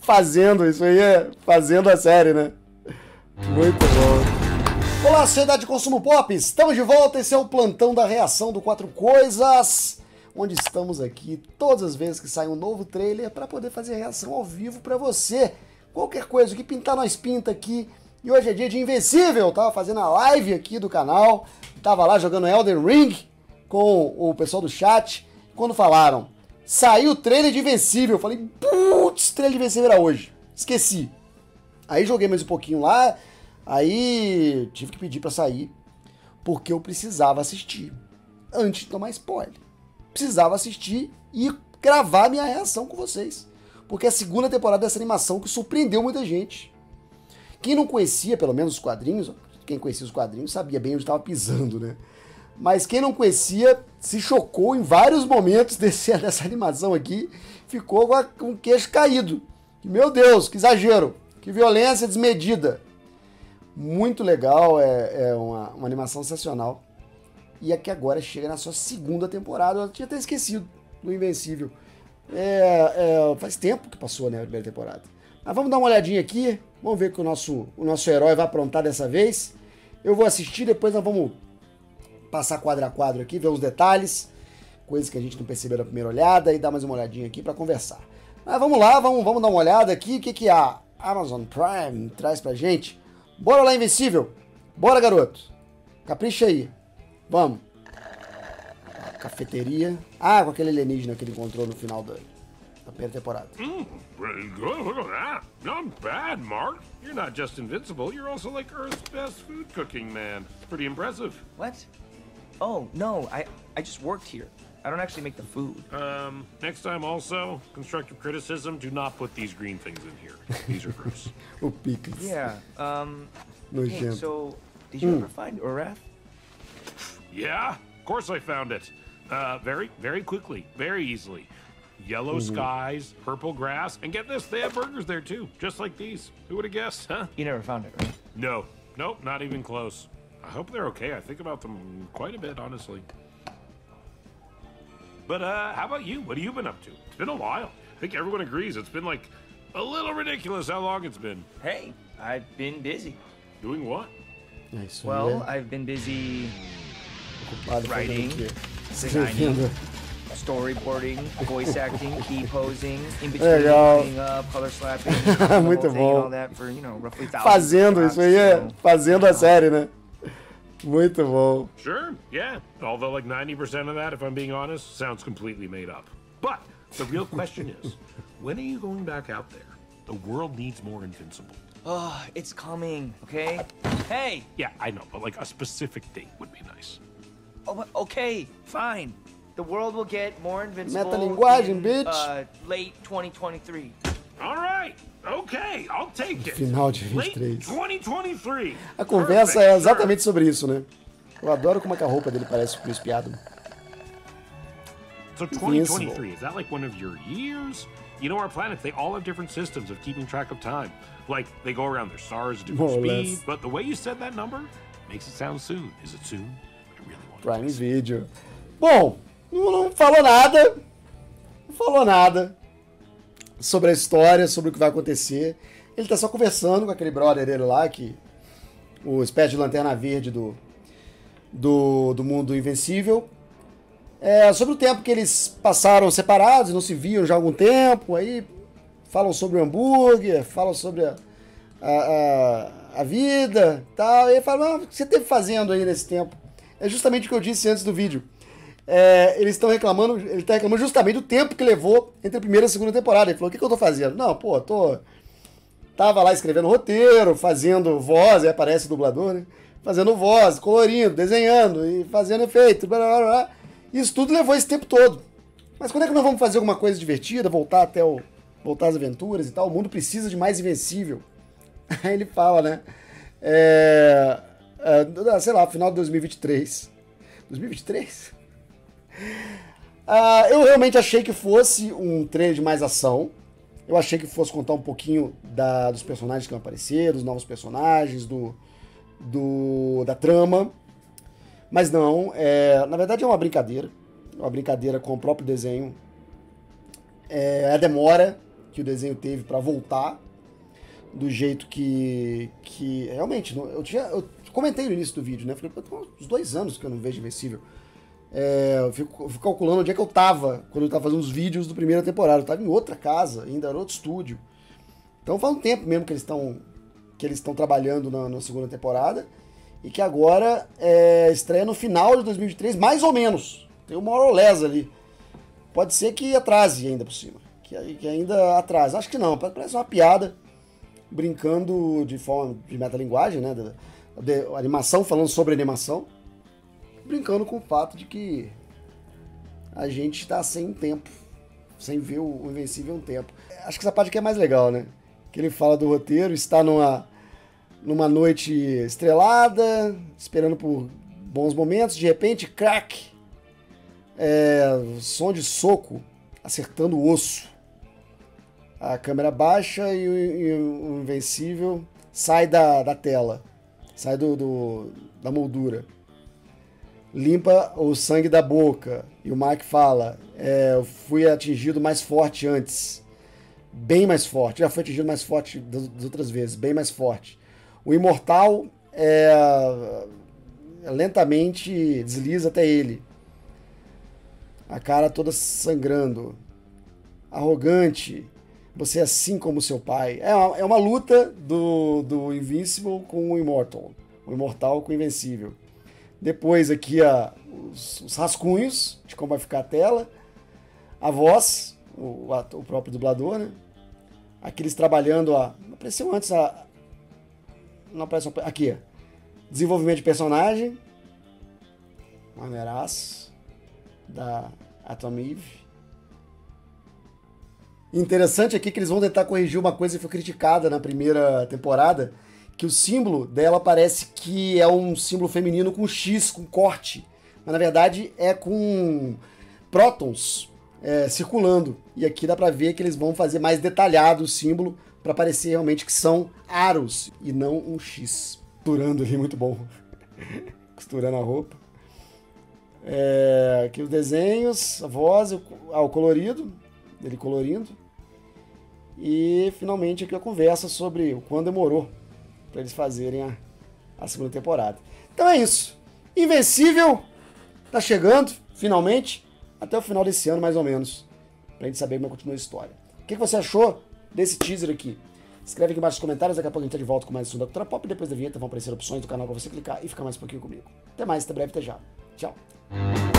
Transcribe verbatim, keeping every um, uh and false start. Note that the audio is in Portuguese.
fazendo, isso aí é fazendo a série, né? Muito bom. Olá, Sociedade de Consumo Pop, estamos de volta, esse é o plantão da reação do Quatro Coisas, onde estamos aqui todas as vezes que sai um novo trailer para poder fazer a reação ao vivo para você. Qualquer coisa, o que pintar nós pinta aqui. E hoje é dia de Invencível, tava fazendo a live aqui do canal, tava lá jogando Elden Ring com o pessoal do chat. Quando falaram, saiu o trailer de Invencível, eu falei, putz, trailer de Invencível era hoje, esqueci. Aí joguei mais um pouquinho lá, aí tive que pedir pra sair, porque eu precisava assistir, antes de tomar spoiler. Precisava assistir e gravar minha reação com vocês, porque é a segunda temporada dessa animação que surpreendeu muita gente. Quem não conhecia, pelo menos os quadrinhos, quem conhecia os quadrinhos sabia bem onde estava pisando, né? Mas quem não conhecia se chocou em vários momentos desse, dessa animação aqui, ficou com, a, com o queixo caído. Meu Deus, que exagero, que violência desmedida. Muito legal, é, é uma, uma animação sensacional. E aqui agora chega na sua segunda temporada, eu tinha até esquecido do Invencível. É, é, faz tempo que passou, né, a primeira temporada. Mas vamos dar uma olhadinha aqui, vamos ver o que o nosso, o nosso herói vai aprontar dessa vez. Eu vou assistir, depois nós vamos passar quadro a quadro aqui, ver os detalhes, coisas que a gente não percebeu na primeira olhada, e dar mais uma olhadinha aqui para conversar. Mas vamos lá, vamos, vamos dar uma olhada aqui, o que, que a Amazon Prime traz pra gente. Bora lá, Invencível! Bora, garoto! Capricha aí! Vamos! Cafeteria. Ah, com aquele alienígena que ele encontrou no final da, da primeira temporada. Mm, pretty good. Look at that. Not bad, Mark. You're not just invincible, you're also like Earth's best food cooking man. Pretty impressive. What? Oh, no, I, I just worked here. I don't actually make the food. Um, next time also, constructive criticism, do not put these green things in here. These are gross. O Pickles. Yeah, um, hey, Nojento. so, did you Mm. ever find Uraf? Yeah, of course I found it. Uh, very, very quickly, very easily. Yellow skies, purple grass, and get this, they have burgers there too, just like these. Who would have guessed, huh? You never found it, right? No, nope, not even close. I hope they're okay. I think about them quite a bit, honestly. But uh, how about you? What have you been up to? It's been a while. I think everyone agrees it's been like a little ridiculous how long it's been. Hey, I've been busy. Doing what? É isso Well, aí, I've been busy ocupado fazendo writing, o quê? designing, Escrevendo. storyboarding, voice acting, key posing, in between, Legal. cleaning up, color slapping, the whole Muito thing bom. and all that for, you know, roughly thousands Fazendo, of isso aí é props, so- fazendo a série, né? Muito bom. Sure, yeah. Although like ninety percent of that, if I'm being honest, sounds completely made up. But the real question is, when are you going back out there? The world needs more Invincible. Oh, it's coming, okay? Hey! Yeah, I know, but like a specific date would be nice. Oh, but- okay, fine. The world will get more invincible Metalinguagem, in, bitch. uh, late twenty twenty-three. All right, okay, I'll take it. Final de Late vinte e três. twenty twenty-three. A conversa Perfect, é sure. exatamente sobre isso, né? Eu adoro como é que a roupa dele parece com o espiado. So twenty twenty-three, is that like one of your years? You know, our planets, they all have different systems of keeping track of time. Like, they go around their stars at different More or speed, less. but the way you said that number makes it sound soon. Is it soon? I really want Prime to Video. Bom, não, não falou nada. Não falou nada sobre a história, sobre o que vai acontecer. Ele tá só conversando com aquele brother dele lá, que o espécie de lanterna verde do, do, do mundo invencível. É, sobre o tempo que eles passaram separados, não se viam já há algum tempo, aí falam sobre o hambúrguer, falam sobre a, a, a, a vida e tal. E ele fala, ah, o que você esteve fazendo aí nesse tempo? É justamente o que eu disse antes do vídeo. É, eles estão reclamando, ele está reclamando justamente do tempo que levou entre a primeira e a segunda temporada. Ele falou, o que, que eu tô fazendo? Não, pô, tô... Tava lá escrevendo roteiro, fazendo voz, aí aparece o dublador, né? Fazendo voz, colorindo, desenhando e fazendo efeito, blá, blá, blá. Isso tudo levou esse tempo todo. Mas quando é que nós vamos fazer alguma coisa divertida, voltar até o... voltar às aventuras e tal? O mundo precisa de mais Invencível. Aí ele fala, né? É... é sei lá, final de dois mil e vinte e três. dois mil e vinte e três? Ah, eu realmente achei que fosse um trailer de mais ação. Eu achei que fosse contar um pouquinho da, dos personagens que vão aparecer, dos novos personagens, do, do, da trama. Mas não, é, na verdade é uma brincadeira. Uma brincadeira com o próprio desenho. É, a demora que o desenho teve para voltar do jeito que, que realmente, eu, tinha, eu comentei no início do vídeo, né? Falei, pô, tem uns dois anos que eu não vejo Invencível. É, eu, fico, eu fico calculando onde é que eu tava quando eu tava fazendo os vídeos do primeira temporada. Eu tava em outra casa, ainda era outro estúdio. Então faz um tempo mesmo que eles estão que eles estão trabalhando na, na segunda temporada e que agora é, estreia no final de dois mil e vinte e três, mais ou menos. Tem uma more or less ali. Pode ser que atrase ainda por cima. Que, que ainda atrase. Acho que não, parece uma piada, brincando de forma de metalinguagem, né? De, de, de animação, falando sobre animação. Brincando com o fato de que a gente está sem um tempo, sem ver o Invencível um tempo. Acho que essa parte aqui é mais legal, né? Que ele fala do roteiro, está numa, numa noite estrelada, esperando por bons momentos, de repente, crack, é, som de soco acertando o osso. A câmera baixa e o, e o Invencível sai da, da tela, sai do, do, da moldura. Limpa o sangue da boca. E o Mike fala, é, eu fui atingido mais forte antes. Bem mais forte. Já foi atingido mais forte das, das outras vezes. Bem mais forte. O Imortal é, lentamente desliza até ele. A cara toda sangrando. Arrogante. Você é assim como seu pai. É uma, é uma luta do, do Invincible com o Immortal. O Imortal com o Invencível. Depois aqui ó, os, os rascunhos de como vai ficar a tela. A voz, o, o próprio dublador, né? Aqui eles trabalhando, ó, não apareceu antes a... Não apareceu... Aqui, ó. Desenvolvimento de personagem. Maneiraço. Da Atom Eve. Interessante aqui que eles vão tentar corrigir uma coisa que foi criticada na primeira temporada, que o símbolo dela parece que é um símbolo feminino com X, com corte. Mas na verdade é com prótons é, circulando. E aqui dá pra ver que eles vão fazer mais detalhado o símbolo para parecer realmente que são aros e não um X. Costurando ali, muito bom. Costurando a roupa. É, aqui os desenhos, a voz, o, ah, o colorido, ele colorindo. E finalmente aqui a conversa sobre o quanto demorou para eles fazerem a, a segunda temporada. Então é isso. Invencível tá chegando, finalmente, até o final desse ano, mais ou menos, pra gente saber como continua a história. O que, que você achou desse teaser aqui? Escreve aqui embaixo nos comentários, daqui a pouco a gente tá de volta com mais um da Cultura Pop, e depois da vinheta vão aparecer opções do canal pra você clicar e ficar mais um pouquinho comigo. Até mais, até breve, até já. Tchau.